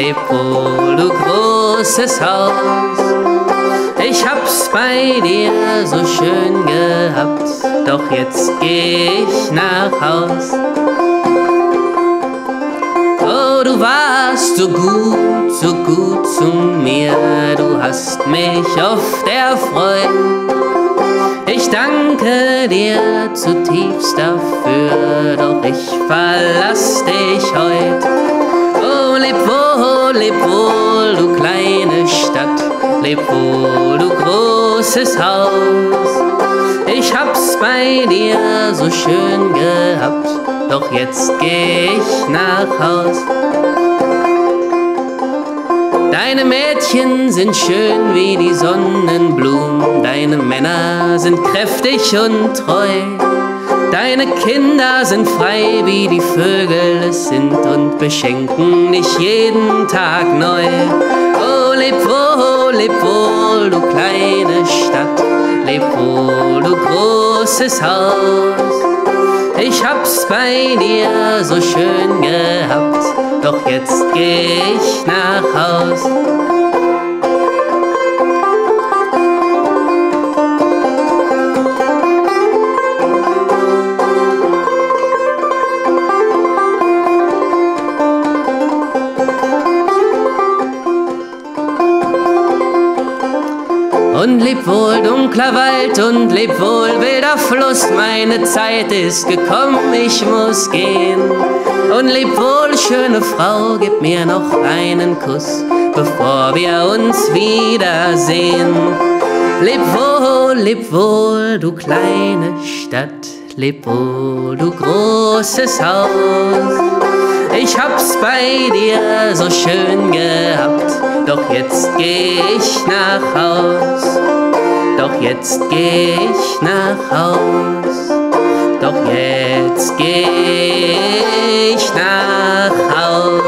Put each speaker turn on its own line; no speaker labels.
leb wohl, du großes Haus. Ich hab's bei dir so schön gehabt, doch jetzt geh ich nach Haus. Oh, du warst so gut zu mir, du hast mich oft erfreut. Ich danke dir zutiefst dafür, doch ich verlass dich heut. Oh, leb wohl, du kleine Stadt, leb wohl, du großes Haus. Ich hab's bei dir so schön gehabt, doch jetzt geh ich nach Haus. Deine Mädchen sind schön wie die Sonnenblumen, deine Männer sind kräftig und treu. Deine Kinder sind frei wie die Vögel es sind und beschenken dich jeden Tag neu. Oh, leb wohl, du kleine Stadt, leb wohl, du großes Haus. Ich hab's bei dir so schön gehabt, doch jetzt geh ich nach Haus. Und leb wohl, dunkler Wald, und leb wohl, wilder Fluss, meine Zeit ist gekommen, ich muss gehen. Und leb wohl, schöne Frau, gib mir noch einen Kuss, bevor wir uns wiedersehen. Leb wohl, du kleine Stadt, leb wohl, du großes Haus. Ich hab's bei dir so schön gehabt, doch jetzt geh ich nach Haus. Doch jetzt geh ich nach Haus. Doch jetzt geh ich nach Haus.